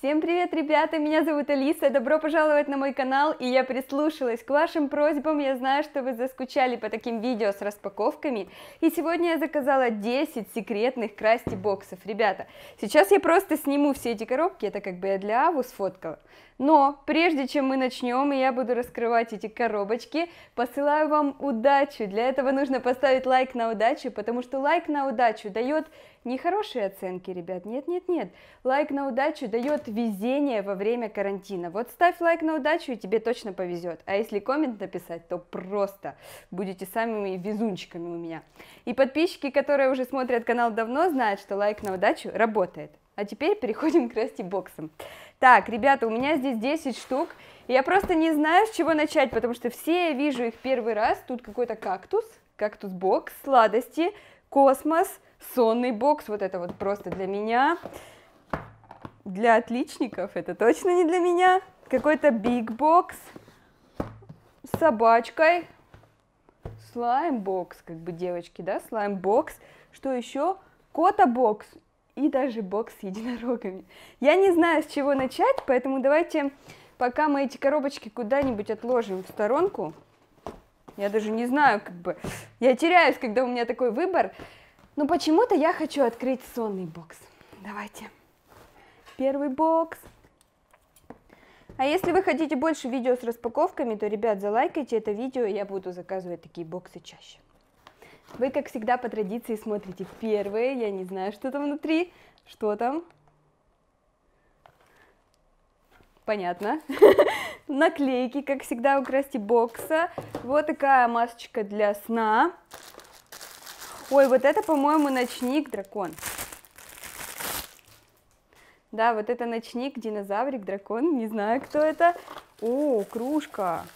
Всем привет, ребята! Меня зовут Алиса, добро пожаловать на мой канал, и я прислушалась к вашим просьбам, я знаю, что вы заскучали по таким видео с распаковками, и сегодня я заказала 10 секретных Красти боксов. Ребята, сейчас я просто сниму все эти коробки, это как бы я для Аву сфоткала, но прежде чем мы начнем, и я буду раскрывать эти коробочки, посылаю вам удачу. Для этого нужно поставить лайк на удачу, потому что лайк на удачу дает не хорошие оценки, ребят, нет, лайк на удачу дает везение во время карантина. Вот ставь лайк на удачу, и тебе точно повезет. А если коммент написать, то просто будете самыми везунчиками у меня. И подписчики, которые уже смотрят канал давно, знают, что лайк на удачу работает. А теперь переходим к Красти боксам. Так, ребята, у меня здесь 10 штук. И я просто не знаю, с чего начать, потому что все я вижу их первый раз. Тут какой-то кактус-бокс, сладости, космос, сонный бокс. Вот это вот просто для меня. Для отличников это точно не для меня. Какой-то биг-бокс с собачкой. Слайм-бокс, как бы девочки, да, слайм-бокс. Что еще? Кота-бокс. И даже бокс с единорогами. Я не знаю, с чего начать, поэтому давайте, пока мы эти коробочки куда-нибудь отложим в сторонку, я даже не знаю, как бы, я теряюсь, когда у меня такой выбор, но почему-то я хочу открыть сонный бокс. Давайте. Первый бокс. А если вы хотите больше видео с распаковками, то, ребят, залайкайте это видео, и я буду заказывать такие боксы чаще. Вы, как всегда, по традиции смотрите первые, я не знаю, что там внутри, что там. Понятно. Наклейки, как всегда, у Красти бокса. Вот такая масочка для сна. Ой, вот это, по-моему, ночник дракон. Да, вот это ночник, динозаврик, дракон, не знаю, кто это. О, кружка.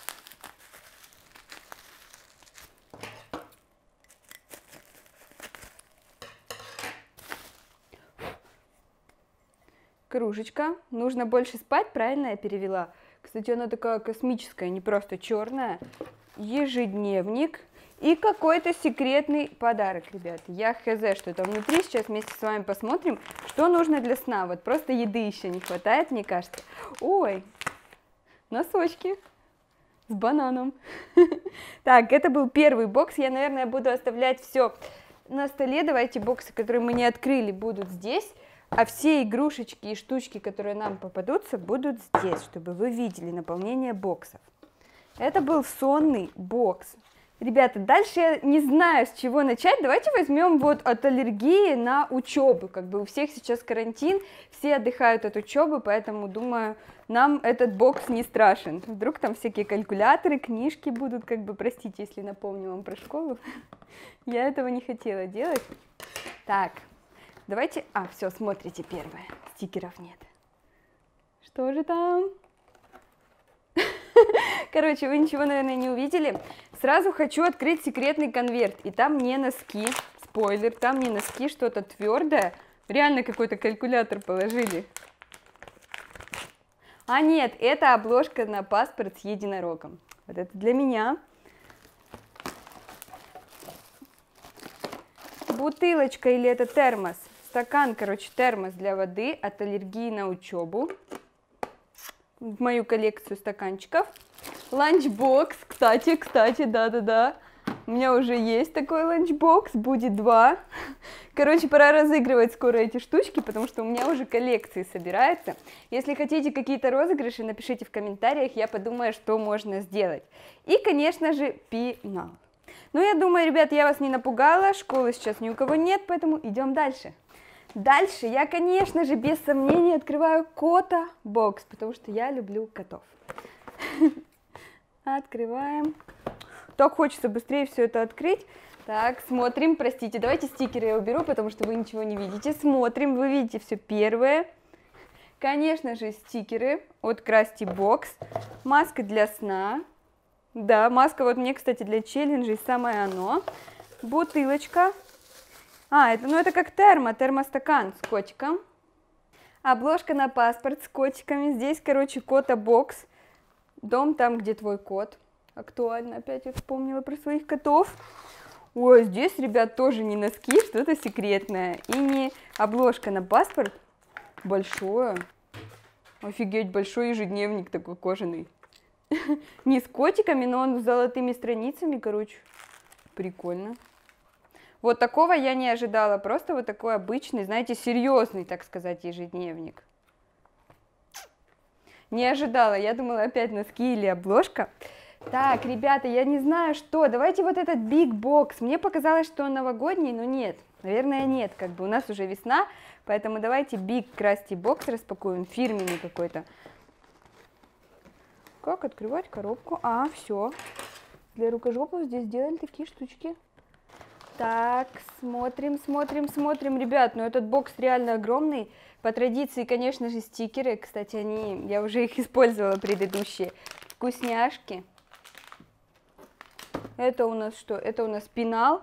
Кружечка. Нужно больше спать, правильно я перевела? Кстати, она такая космическая, не просто черная. Ежедневник. И какой-то секретный подарок, ребят. Я хз, что там внутри. Сейчас вместе с вами посмотрим, что нужно для сна. Вот просто еды еще не хватает, мне кажется. Ой, носочки с бананом. Так, это был первый бокс. Я, наверное, буду оставлять все на столе. Давайте боксы, которые мы не открыли, будут здесь. А все игрушечки и штучки, которые нам попадутся, будут здесь, чтобы вы видели наполнение боксов. Это был сонный бокс. Ребята, дальше я не знаю, с чего начать. Давайте возьмем вот от аллергии на учебу. Как бы у всех сейчас карантин, все отдыхают от учебы, поэтому, думаю, нам этот бокс не страшен. Вдруг там всякие калькуляторы, книжки будут, как бы, простите, если напомню вам про школу. Я этого не хотела делать. Так. Давайте, все, смотрите первое, стикеров нет. Что же там? Короче, вы ничего, наверное, не увидели. Сразу хочу открыть секретный конверт, и там не носки, спойлер, там не носки, что-то твердое. Реально какой-то калькулятор положили. А нет, это обложка на паспорт с единорогом. Вот это для меня. Бутылочка или это термос? Стакан, короче, термос для воды от аллергии на учебу. В мою коллекцию стаканчиков. Ланчбокс, кстати, да. У меня уже есть такой ланчбокс, будет 2. Короче, пора разыгрывать скоро эти штучки, потому что у меня уже коллекции собираются. Если хотите какие-то розыгрыши, напишите в комментариях, я подумаю, что можно сделать. И, конечно же, пенал. Ну, я думаю, ребят, я вас не напугала, школы сейчас ни у кого нет, поэтому идем дальше. Дальше я, конечно же, без сомнений открываю кота-бокс, потому что я люблю котов. Открываем. Так хочется быстрее все это открыть. Так, смотрим, простите, давайте стикеры я уберу, потому что вы ничего не видите. Смотрим, вы видите все первое. Конечно же, стикеры от Красти бокс. Маска для сна. Да, маска вот мне, кстати, для челленджей самое оно. Бутылочка. Это как термостакан с котиком. Обложка на паспорт с котиками. Здесь, короче, кота-бокс. Дом там, где твой кот. Актуально, опять я вспомнила про своих котов. Ой, здесь, ребят, тоже не носки, что-то секретное. И не обложка на паспорт. Большое. Офигеть, большой ежедневник такой кожаный. Не с котиками, но он с золотыми страницами, короче. Прикольно. Вот такого я не ожидала. Просто вот такой обычный, знаете, серьезный, так сказать, ежедневник. Не ожидала. Я думала опять носки или обложка. Так, ребята, я не знаю что. Давайте вот этот Big Box. Мне показалось, что он новогодний, но нет. Наверное, нет. Как бы у нас уже весна, поэтому давайте Big Krusty Box распакуем. Фирменный какой-то. Как открывать коробку? А, все. Для рукожопов здесь сделали такие штучки. Так, смотрим. Ребят, ну этот бокс реально огромный. По традиции, конечно же, стикеры. Кстати, я уже их использовала предыдущие. Вкусняшки. Это у нас что? Это у нас пенал.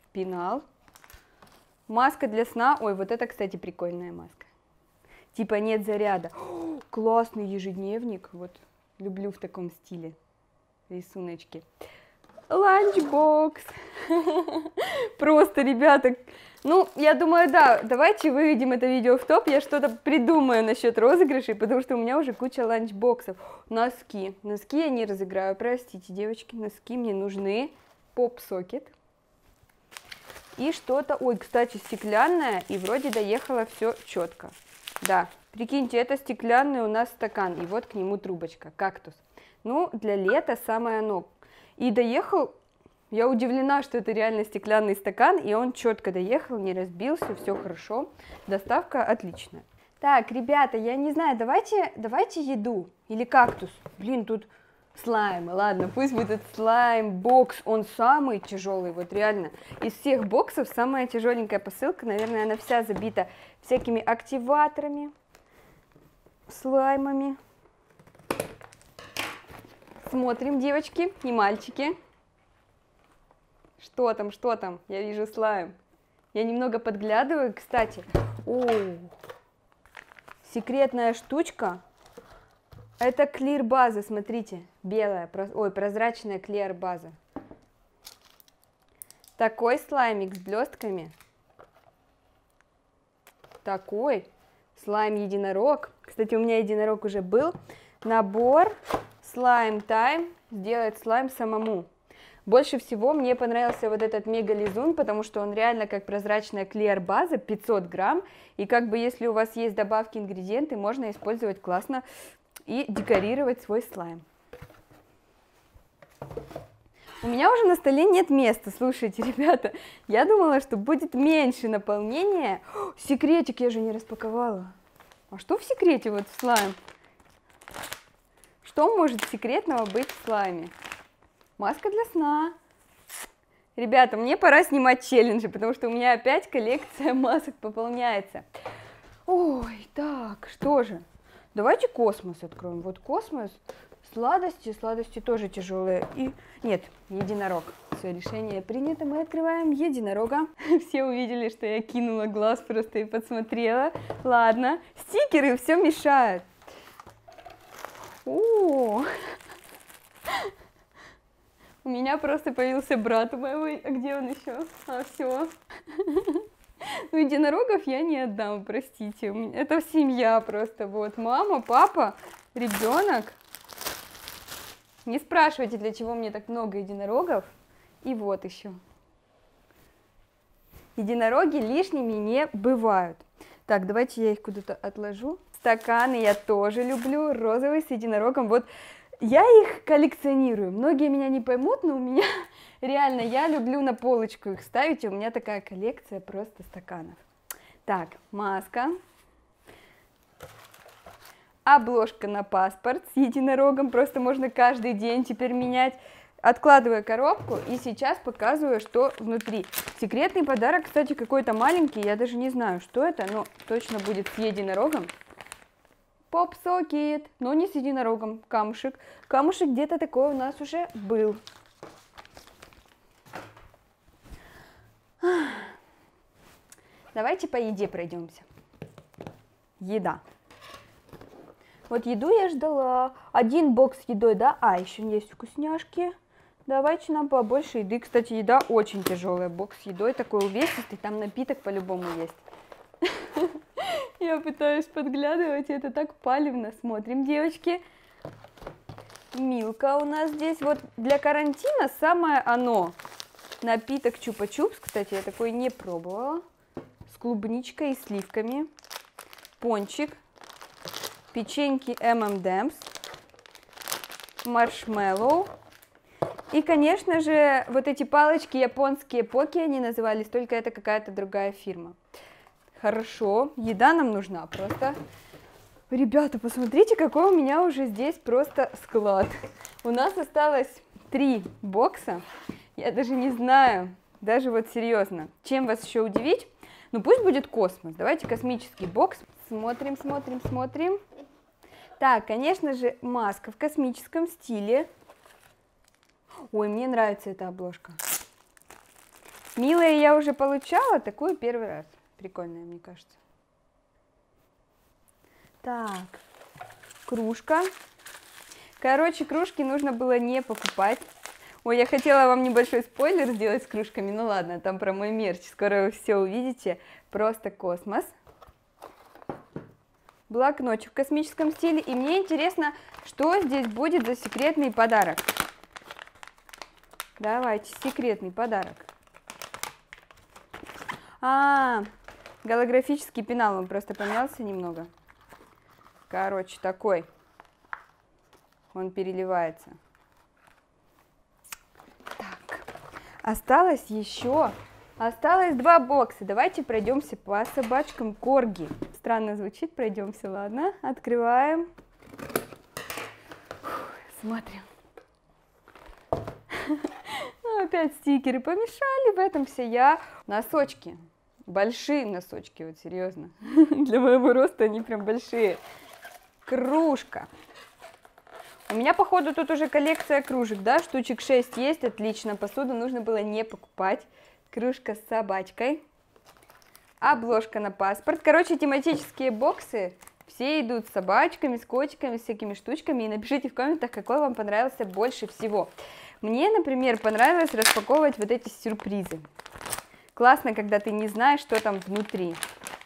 Маска для сна. Ой, вот это, кстати, прикольная маска. Типа нет заряда. О, классный ежедневник. Вот, люблю в таком стиле рисуночки. Ланчбокс. Просто, ребята, ну, я думаю, да, давайте выведем это видео в топ, я что-то придумаю насчет розыгрышей, потому что у меня уже куча ланчбоксов. Носки я не разыграю, простите, девочки, носки мне нужны. Поп-сокет. И что-то, ой, кстати, стеклянное, и вроде доехало все четко. Да, прикиньте, это стеклянный у нас стакан, и вот к нему трубочка, кактус. Ну, для лета самое оно. И доехал, я удивлена, что это реально стеклянный стакан, и он четко доехал, не разбился, все хорошо. Доставка отличная. Так, ребята, я не знаю, давайте еду или кактус. Блин, тут слаймы, ладно, пусть будет слайм-бокс, он самый тяжелый, вот реально. Из всех боксов самая тяжеленькая посылка, наверное, она вся забита всякими активаторами, слаймами. Смотрим, девочки и мальчики. Что там? Я вижу слайм. Я немного подглядываю, кстати. О, секретная штучка. Это клир база, смотрите, белая, ой, прозрачная клир база. Такой слаймик с блестками. Такой слайм единорог. Кстати, у меня единорог уже был. Набор слайм тайм, сделать слайм самому. Больше всего мне понравился вот этот мегализун, потому что он реально как прозрачная клеер база, 500 грамм. И как бы если у вас есть добавки, ингредиенты, можно использовать классно и декорировать свой слайм. У меня уже на столе нет места, слушайте, ребята. Я думала, что будет меньше наполнения. О, секретик я же не распаковала. А что в секрете вот в слайм? Что может секретного быть в слайме? Маска для сна. Ребята, мне пора снимать челленджи, потому что у меня опять коллекция масок пополняется. Ой, так, что же? Давайте космос откроем. Вот космос, сладости тоже тяжелые. И нет, единорог. Все, решение принято. Мы открываем единорога. Все увидели, что я кинула глаз просто и подсмотрела. Ладно, стикеры все мешают. О, у меня просто появился брат у моего, а где он еще? А, все. Ну, единорогов я не отдам, простите. Это семья просто, вот, мама, папа, ребенок. Не спрашивайте, для чего мне так много единорогов. И вот еще. Единороги лишними не бывают. Так, давайте я их куда-то отложу. Стаканы я тоже люблю, розовый с единорогом. Вот я их коллекционирую. Многие меня не поймут, но у меня реально, я люблю на полочку их ставить. И у меня такая коллекция просто стаканов. Так, маска. Обложка на паспорт с единорогом. Просто можно каждый день теперь менять. Откладываю коробку и сейчас показываю, что внутри. Секретный подарок, кстати, какой-то маленький. Я даже не знаю, что это, но точно будет с единорогом. Поп-сокет, но не с единорогом, камушек. Камушек где-то такой у нас уже был. Давайте по еде пройдемся. Еда. Вот еду я ждала. Один бокс с едой, да? А, еще есть вкусняшки. Давайте нам побольше еды. Кстати, еда очень тяжелая. Бокс с едой такой увесистый, там напиток по-любому есть. Я пытаюсь подглядывать, это так палевно. Смотрим, девочки. Милка у нас здесь. Вот для карантина самое оно. Напиток Чупа-Чупс, кстати, я такой не пробовала. С клубничкой и сливками. Пончик. Печеньки M&M's. Маршмеллоу. И, конечно же, вот эти палочки японские поки они назывались, только это какая-то другая фирма. Хорошо, еда нам нужна просто. Ребята, посмотрите, какой у меня уже здесь просто склад. У нас осталось 3 бокса. Я даже не знаю, даже вот серьезно, чем вас еще удивить. Ну пусть будет космос. Давайте космический бокс. Смотрим, смотрим, смотрим. Так, конечно же, маска в космическом стиле. Ой, мне нравится эта обложка. Милая я уже получала, такую первый раз. Прикольная, мне кажется. Так, кружка. Короче, кружки нужно было не покупать. Ой, я хотела вам небольшой спойлер сделать с кружками. Ну ладно, там про мой мерч. Скоро вы все увидите. Просто космос. Блокнотик в космическом стиле. И мне интересно, что здесь будет за секретный подарок. Давайте, секретный подарок. Голографический пенал, он просто помялся немного. Короче, такой. Он переливается. Так, осталось 2 бокса. Давайте пройдемся по собачкам корги. Странно звучит, пройдемся, ладно. Открываем. Смотрим. Опять стикеры помешали, в этом вся я. Носочки, большие носочки, вот серьезно. Для моего роста они прям большие. Кружка. У меня, походу, тут уже коллекция кружек, да, штучек 6 есть, отлично. Посуду нужно было не покупать. Кружка с собачкой. Обложка на паспорт. Короче, тематические боксы все идут с собачками, с котиками, с всякими штучками. И напишите в комментах, какой вам понравился больше всего. Мне, например, понравилось распаковывать вот эти сюрпризы. Классно, когда ты не знаешь, что там внутри.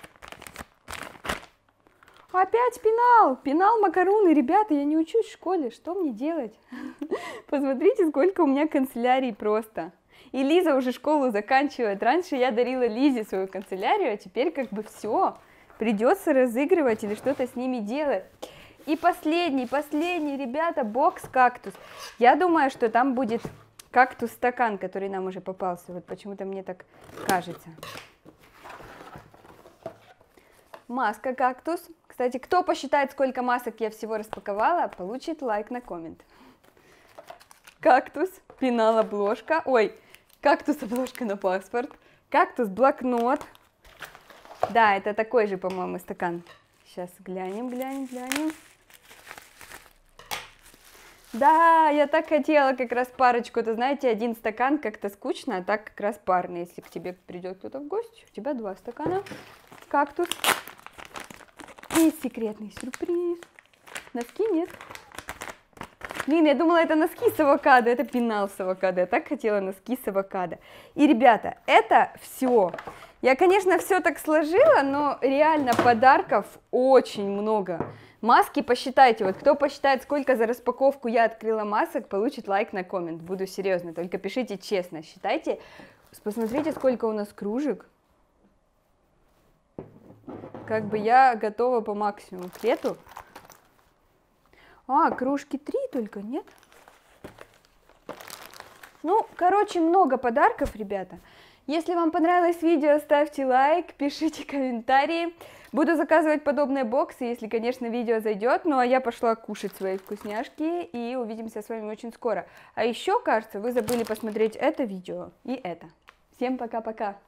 Опять пенал! Пенал макаруны. Ребята, я не учусь в школе. Что мне делать? Посмотрите, сколько у меня канцелярий просто. И Лиза уже школу заканчивает. Раньше я дарила Лизе свою канцелярию, а теперь как бы все. Придется разыгрывать или что-то с ними делать. И последний, ребята, бокс кактус. Я думаю, что там будет кактус-стакан, который нам уже попался. Вот почему-то мне так кажется. Маска кактус. Кстати, кто посчитает, сколько масок я всего распаковала, получит лайк на коммент. Кактус, пенал, обложка. Ой, кактус, обложка на паспорт. Кактус, блокнот. Да, это такой же, по-моему, стакан. Сейчас глянем. Да, я так хотела как раз парочку. Это, знаете, один стакан как-то скучно, а так как раз парный. Если к тебе придет кто-то в гости, у тебя 2 стакана. Кактус. И секретный сюрприз. Носки нет. Блин, я думала, это носки с авокадо, это пенал с авокадо. Я так хотела носки с авокадо. И, ребята, это все. Я, конечно, все так сложила, но реально подарков очень много. Маски посчитайте, вот кто посчитает, сколько за распаковку я открыла масок, получит лайк на коммент. Буду серьезно, только пишите честно, считайте. Посмотрите, сколько у нас кружек. Как бы я готова по максимуму к лету. Кружки 3 только, нет? Ну, короче, много подарков, ребята. Если вам понравилось видео, ставьте лайк, пишите комментарии. Буду заказывать подобные боксы, если, конечно, видео зайдет. Ну, а я пошла кушать свои вкусняшки, и увидимся с вами очень скоро. А еще, кажется, вы забыли посмотреть это видео и это. Всем пока-пока!